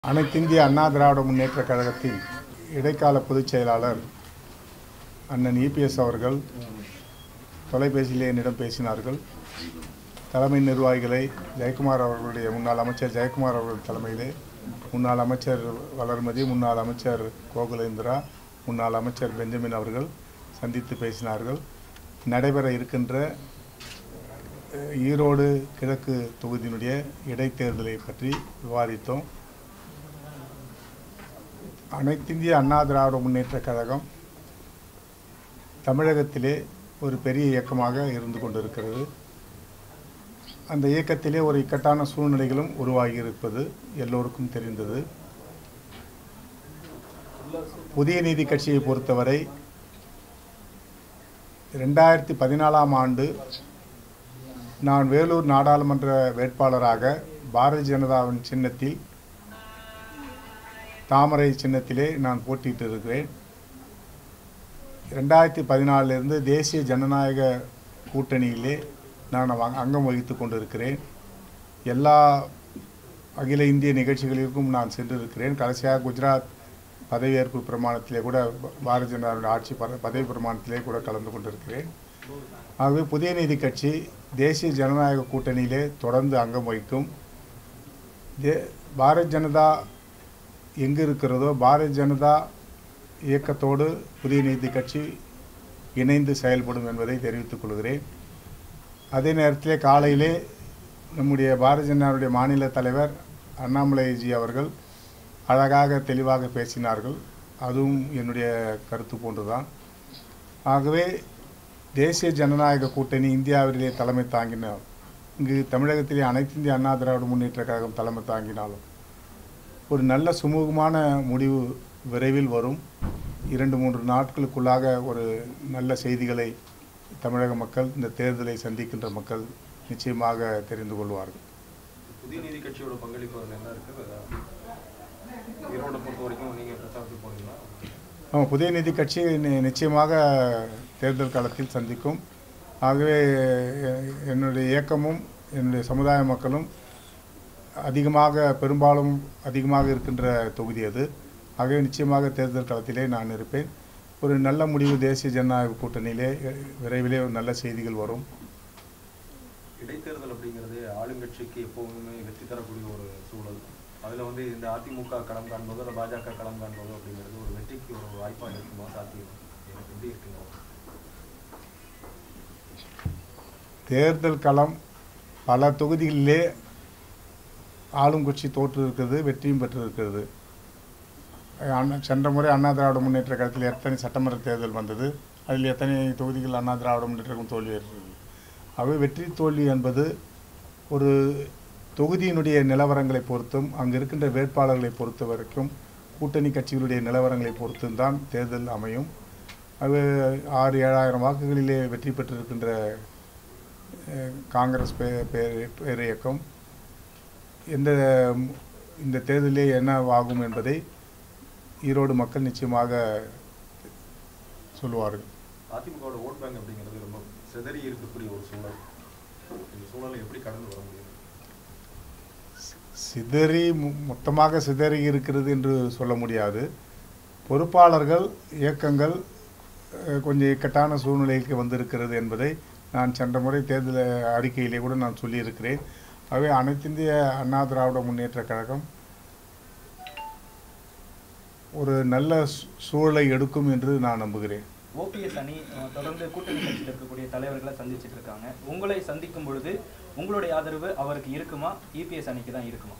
அனைத்திந்திய அண்ணா திராவிட முன்னேற்றக் கழகத்தின் இடைக்கால பொதுச் செயலாளர் அண்ணன் EPS அவர்கள் தொலைபேசியிலே என்னிடம் பேசினார்கள். தலைமை நிர்வாகிகளை ஜெயக்குமார் அவர்களுடைய முன்னாள் அமைச்சர் ஜெயக்குமார் அவர்கள் தலைமையிலே முன்னாள் அமைச்சர் வளர்மதி, முன்னாள் அமைச்சர் கோகுலேந்திரா, முன்னாள் அமைச்சர் பெஞ்சமின் அவர்கள் சந்தித்து பேசினார்கள். நடைபெற இருக்கின்ற ஈரோடு கிழக்கு தொகுதியினுடைய இடைத்தேர்தலை பற்றி விவாதித்தோம். அனைத்திந்திய அண்ணா திராவிட முன்னேற்றக் கழகம் தமிழகத்திலே ஒரு பெரிய இயக்கமாக இருந்து கொண்டிருக்கிறது. அந்த இயக்கத்திலே ஒரு இக்கட்டான சூழ்நிலைகளும் உருவாகி இருப்பது எல்லோருக்கும் தெரிந்தது. புதிய நீதி கட்சியை பொறுத்தவரை 2014ஆம் ஆண்டு நான் வேலூர் நாடாளுமன்ற வேட்பாளராக பாரதிய ஜனதாவின் சின்னத்தில் தாமரை சின்னத்திலே நான் போட்டியிட்டு இருக்கிறேன். 2014 தேசிய ஜனநாயக கூட்டணியிலே நான் அங்கம் வகித்து கொண்டிருக்கிறேன். எல்லா அகில இந்திய நிகழ்ச்சிகளிற்கும் நான் சென்றிருக்கிறேன். கடைசியாக குஜராத் பதவியேற்பு பிரமாணத்திலே கூட பாரதிய ஜனதாவுடைய ஆட்சி பதவி பிரமாணத்திலே கூட கலந்து கொண்டிருக்கிறேன். ஆகவே புதிய நீதி கட்சி தேசிய ஜனநாயக கூட்டணியிலே தொடர்ந்து அங்கம் வகிக்கும். பாரதிய ஜனதா எங்கு இருக்கிறதோ பாரதிய ஜனதா இயக்கத்தோடு புதிய நீதி கட்சி இணைந்து செயல்படும் என்பதை தெரிவித்துக் கொள்கிறேன். அதே நேரத்திலே காலையிலே நம்முடைய பாரதிய ஜனதாவுடைய மாநில தலைவர் அண்ணாமலைஜி அவர்கள் அழகாக தெளிவாக பேசினார்கள். அதுவும் என்னுடைய கருத்து போன்றுதான். ஆகவே தேசிய ஜனநாயக கூட்டணி இந்தியாவிலே தலைமை தாங்கினார். இங்கு தமிழகத்திலே அனைத்திந்திய அண்ணா திராவிட முன்னேற்றக் கழகம் தலைமை தாங்கினாலும் ஒரு நல்ல சுமூகமான முடிவு விரைவில் வரும். 2-3 நாட்களுக்குள்ளாக ஒரு நல்ல செய்திகளை தமிழக மக்கள், இந்த தேர்தலை சந்திக்கின்ற மக்கள் நிச்சயமாக தெரிந்து கொள்வார்கள். புதிய நீதி கட்சியோட பங்களிப்பு என்ன இருக்குது? ஈரோடு பொறுத்த வரைக்கும் நீங்கள் பிரச்சாரத்துக்கு போனீங்களா? ஆமாம், புதிய நீதி கட்சி நிச்சயமாக தேர்தல் காலத்தில் சந்திக்கும். ஆகவே என்னுடைய இயக்கமும் என்னுடைய சமுதாய மக்களும் பெரும்பாலும் அதிகமாக இருக்கின்ற தொகுதி அது. ஆகவே நிச்சயமாக தேர்தல் களத்திலே நான் இருப்பேன். ஒரு நல்ல முடிவு தேசிய ஜனநாயக கூட்டணியிலே விரைவிலே ஒரு நல்ல செய்திகள் வரும். இடைத்தேர்தல் அப்படிங்கிறது ஆளுங்கட்சிக்கு எப்போவுமே வெற்றி தரக்கூடிய ஒரு சூழல். அதில் இந்த அதிமுக களம் காண்பதோ இல்லை பாஜக களம் காண்பதோ அப்படிங்கிறது ஒரு வெற்றிக்கு ஒரு வாய்ப்பாக இருக்குமா, சாத்தியம் எனக்கு எப்படி இருக்குங்க? தேர்தல் களம் பல தொகுதிகளிலே ஆளும் கட்சி தோற்று இருக்கிறது, வெற்றியும் பெற்றிருக்கிறது. சென்ற முறை அண்ணா திராவிட முன்னேற்ற கழகத்தில் எத்தனை சட்டமன்ற தேர்தல் வந்தது, அதில் எத்தனை தொகுதிகள் அண்ணா திராவிட முன்னேற்றம் தோல்வி ஏற்பட்டது. ஆகவே வெற்றி தோல்வி என்பது ஒரு தொகுதியினுடைய நிலவரங்களை பொறுத்தும் அங்கு இருக்கின்ற வேட்பாளர்களை பொறுத்த வரைக்கும் கூட்டணி கட்சிகளுடைய நிலவரங்களை பொறுத்தும் தான் தேர்தல் அமையும். அது 6,000-7,000 வாக்குகளிலே வெற்றி பெற்றிருக்கின்ற காங்கிரஸ் பேர் இயக்கம் இந்த தேர்தலிலே என்ன ஆகும் என்பதை ஈரோடு மக்கள் நிச்சயமாக சொல்லுவார்கள். அதிமுகவோட ஓட் பேங்க் அப்படிங்கிறது ரொம்ப சிதறி இருக்கக்கூடிய ஒரு சூழல். இந்த சூழலை எப்படி கடந்து வர முடியும்? மொத்தமாக சிதறி இருக்கிறது என்று சொல்ல முடியாது. பொறுப்பாளர்கள் இயக்கங்கள் கொஞ்சம் இக்கட்டான சூழ்நிலைக்கு வந்திருக்கிறது என்பதை நான் சென்ற முறை தேர்தல் அறிக்கையிலே கூட நான் சொல்லியிருக்கிறேன். ஆகவே அனைத்திந்திய அண்ணா திராவிட முன்னேற்றக் கழகம் ஒரு நல்ல சூழலை எடுக்கும் என்று நான் நம்புகிறேன். OPS அணி தொடர்ந்து கூட்டணி கட்சியில் இருக்கக்கூடிய தலைவர்களை சந்திச்சுட்டு இருக்காங்க. உங்களை சந்திக்கும் பொழுது உங்களுடைய ஆதரவு அவருக்கு இருக்குமா, EPS அணிக்கு தான் இருக்குமா?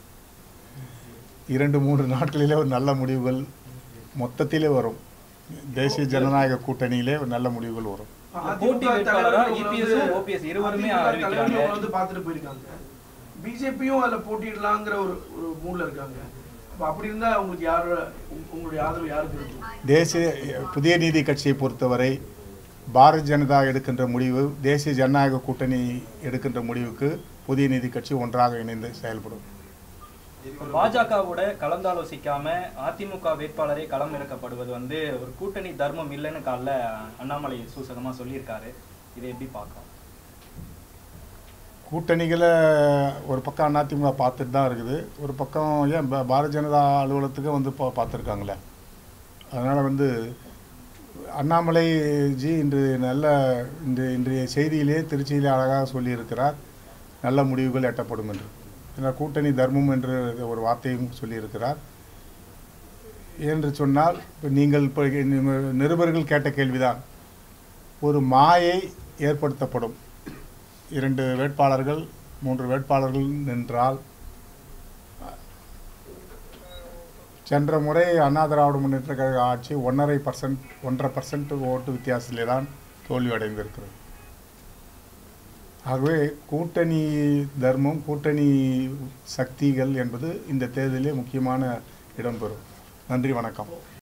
2-3 நாட்களிலே ஒரு நல்ல முடிவுகள் மொத்தத்திலே வரும். தேசிய ஜனநாயக கூட்டணியிலே ஒரு நல்ல முடிவுகள் வரும். போட்டி வேட்பாளரா EPS OPS இருவருமே அறிவிக்கிறாங்க, பார்த்துட்டு போயிருக்காங்க. பிஜேபியும் அதில் போட்டிடலாங்கிற ஒரு மூடில் இருக்காங்க. அப்படி இருந்தால் உங்களுடைய ஆதரவு யாருக்கு இருக்கும்? தேசிய புதிய நீதி கட்சியை பொறுத்தவரை பாரதிய ஜனதா எடுக்கின்ற முடிவு, தேசிய ஜனநாயக கூட்டணி எடுக்கின்ற முடிவுக்கு புதிய நீதி கட்சி ஒன்றாக இணைந்து செயல்படும். பாஜகவோட கலந்தாலோசிக்காம அதிமுக வேட்பாளரே களம் இறக்கப்படுவது ஒரு கூட்டணி தர்மம் இல்லைன்னு காலைல அண்ணாமலை சூசகமாக சொல்லியிருக்காரு. இதை எப்படி பார்க்கலாம்? கூட்டணிகளை ஒரு பக்கம் அதிமுக பார்த்துட்டு தான் இருக்குது, ஒரு பக்கம் ஏன் பாரதிய ஜனதா அலுவலகத்துக்கு வந்து பார்த்துருக்காங்களே. அதனால் வந்து அண்ணாமலை ஜி இன்றைய செய்தியிலே திருச்சியிலே அழகாக சொல்லியிருக்கிறார், நல்ல முடிவுகள் எட்டப்படும் என்று. ஏன்னா கூட்டணி தர்மம் என்று ஒரு வார்த்தையும் சொல்லியிருக்கிறார். என்று சொன்னால் நீங்கள் இப்போ நிருபர்கள் கேட்ட கேள்விதான், ஒரு மாயை ஏற்படுத்தப்படும். 2 வேட்பாளர்கள் 3 வேட்பாளர்கள் நின்றால், சென்ற முறை அண்ணா திராவிட முன்னேற்ற கழக ஆட்சி 1.5% ஓட்டு வித்தியாசத்திலே தான் தோல்வி அடைந்திருக்கிறது. ஆகவே கூட்டணி தர்மம், கூட்டணி சக்திகள் என்பது இந்த தேர்தலிலே முக்கியமான இடம்பெறும். நன்றி, வணக்கம்.